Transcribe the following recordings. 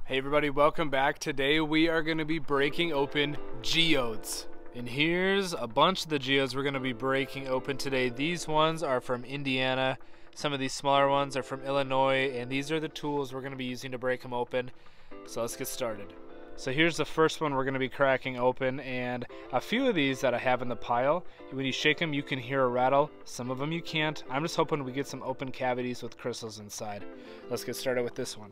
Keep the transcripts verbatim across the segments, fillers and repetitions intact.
Hey everybody, welcome back. Today we are going to be breaking open geodes. And here's a bunch of the geodes we're going to be breaking open today. These ones are from Indiana. Some of these smaller ones are from Illinois. And these are the tools we're going to be using to break them open. So let's get started. So here's the first one we're going to be cracking open. And a few of these that I have in the pile, when you shake them you can hear a rattle. Some of them you can't. I'm just hoping we get some open cavities with crystals inside. Let's get started with this one.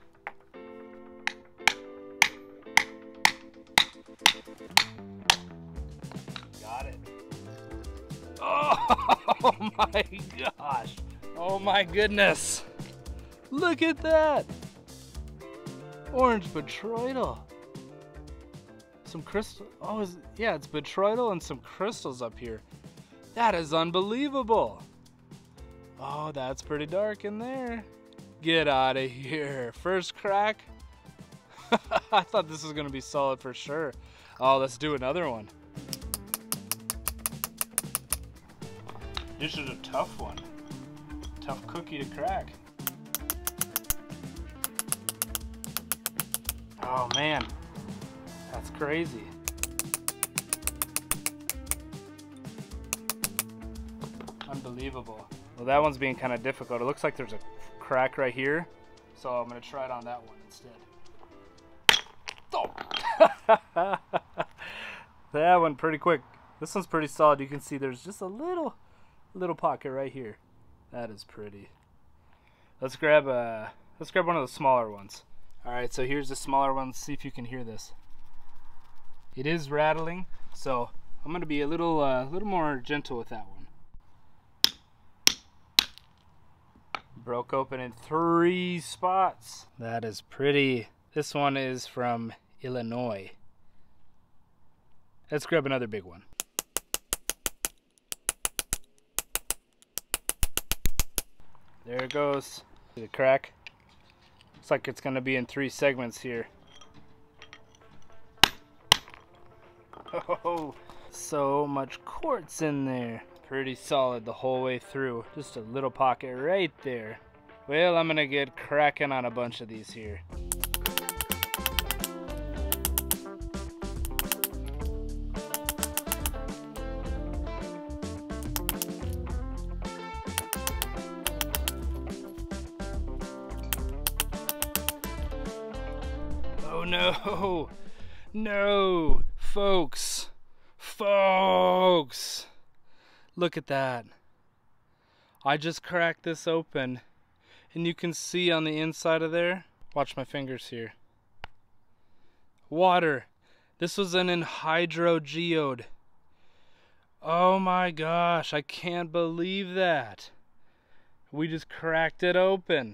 Got it. Oh my gosh. Oh my goodness. Look at that. Orange botryoidal. Some crystal. Oh, is, yeah, it's botryoidal and some crystals up here. That is unbelievable. Oh, that's pretty dark in there. Get out of here. First crack. I thought this was going to be solid for sure. Oh, let's do another one. This is a tough one. Tough cookie to crack. Oh man, that's crazy. Unbelievable. Well, that one's being kind of difficult. It looks like there's a crack right here, so I'm gonna try it on that one instead. Oh. That one pretty quick. This one's pretty solid. You can see there's just a little little pocket right here. That is pretty. Let's grab a let's grab one of the smaller ones. All right, so here's the smaller one. Let's see if you can hear this. It is rattling, so I'm gonna be a little uh, little more gentle with that one. Broke open in three spots. That is pretty. This one is from Illinois. Let's grab another big one. There it goes. See the crack? Looks like it's going to be in three segments here. Oh, so much quartz in there. Pretty solid the whole way through. Just a little pocket right there. Well, I'm going to get cracking on a bunch of these here. Oh no, no, folks, folks, look at that. I just cracked this open and you can see on the inside of there, watch my fingers here, water. This was an ENHYDRO geode. Oh my gosh, I can't believe that. We just cracked it open.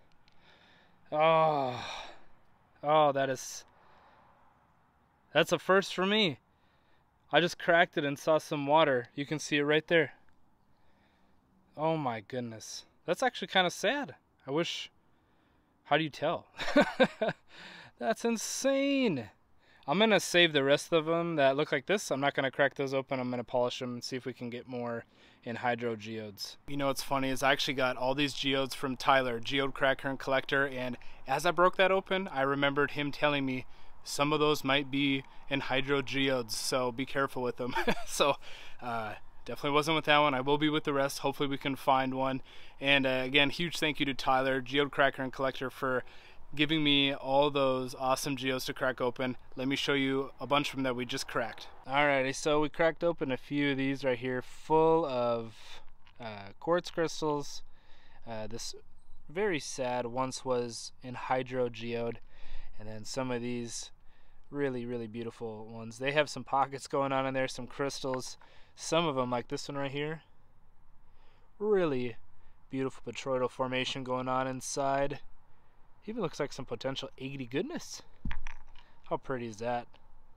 Oh. Oh, that is, that's a first for me. I just cracked it and saw some water. You can see it right there. Oh my goodness. That's actually kind of sad. I wish, how do you tell? That's insane. I'm going to save the rest of them that look like this. I'm not going to crack those open. I'm going to polish them and see if we can get more ENHYDRO geodes. You know what's funny is I actually got all these geodes from Tyler, geode cracker and collector, and as I broke that open, I remembered him telling me some of those might be ENHYDRO geodes, so be careful with them. So uh, definitely wasn't with that one. I will be with the rest. Hopefully we can find one. And uh, again, huge thank you to Tyler, geode cracker and collector, for giving me all those awesome geodes to crack open. Let me show you a bunch of them that we just cracked. Alrighty, so we cracked open a few of these right here, full of uh, quartz crystals. Uh, this very sad once was ENHYDRO geode, and then some of these really really beautiful ones. They have some pockets going on in there, some crystals. Some of them, like this one right here, really beautiful botryoidal formation going on inside. Even looks like some potential eighty goodness. How pretty is that?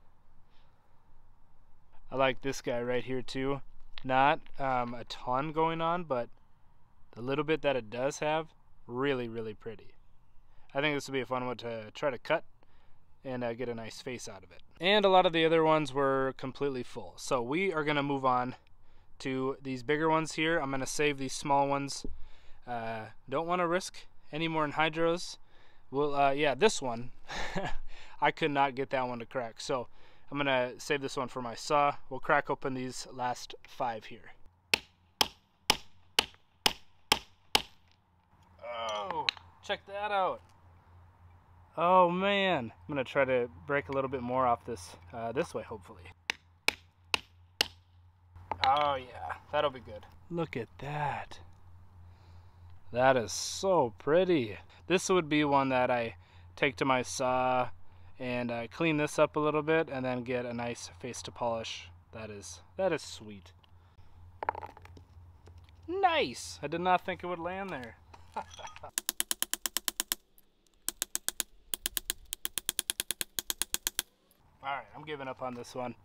I like this guy right here too. Not um, a ton going on, but the little bit that it does have, really, really pretty. I think this would be a fun one to try to cut and uh, get a nice face out of it. And a lot of the other ones were completely full. So we are gonna move on to these bigger ones here. I'm gonna save these small ones. Uh, don't want to risk any more ENHYDROs. Well, uh, yeah, this one I could not get that one to crack. So I'm gonna save this one for my saw. We'll crack open these last five here. Oh, check that out. Oh man, I'm gonna try to break a little bit more off this uh, this way, hopefully. Oh yeah, that'll be good. Look at that. That is so pretty. This would be one that I take to my saw and uh, clean this up a little bit and then get a nice face to polish. That is, that is sweet. Nice! I did not think it would land there. Alright, I'm giving up on this one.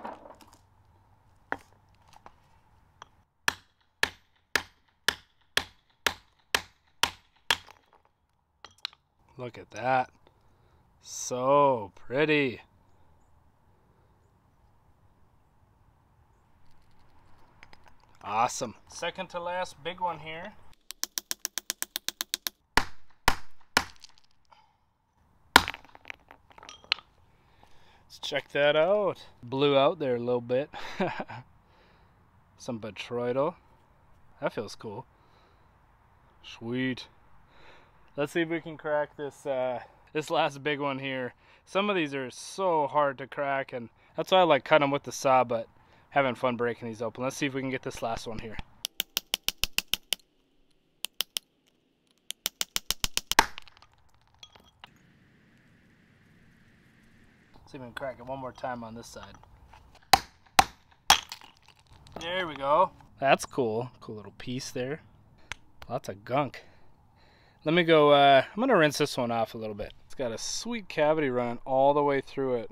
Look at that. So pretty. Awesome. Second to last big one here. Let's check that out. Blew out there a little bit. Some botryoidal. That feels cool. Sweet. Let's see if we can crack this uh, this last big one here. Some of these are so hard to crack, and that's why I like cutting them with the saw, but having fun breaking these open. Let's see if we can get this last one here. Let's see if we can crack it one more time on this side. There we go. That's cool. Cool little piece there. Lots of gunk. Let me go, uh, I'm going to rinse this one off a little bit. It's got a sweet cavity running all the way through it.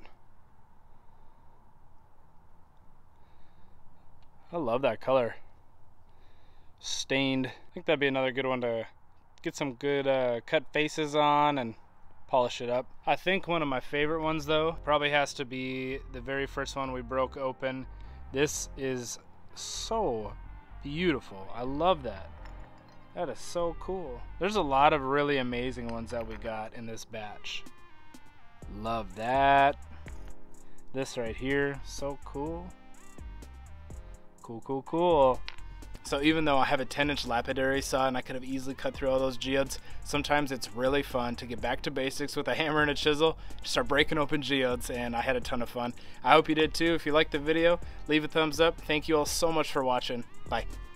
I love that color. Stained. I think that'd be another good one to get some good uh, cut faces on and polish it up. I think one of my favorite ones though probably has to be the very first one we broke open. This is so beautiful. I love that. That is so cool. There's a lot of really amazing ones that we got in this batch. Love that. This right here, so cool. Cool, cool, cool. So even though I have a ten inch lapidary saw and I could have easily cut through all those geodes, sometimes it's really fun to get back to basics with a hammer and a chisel, just start breaking open geodes, and I had a ton of fun. I hope you did too. If you liked the video, leave a thumbs up. Thank you all so much for watching. Bye.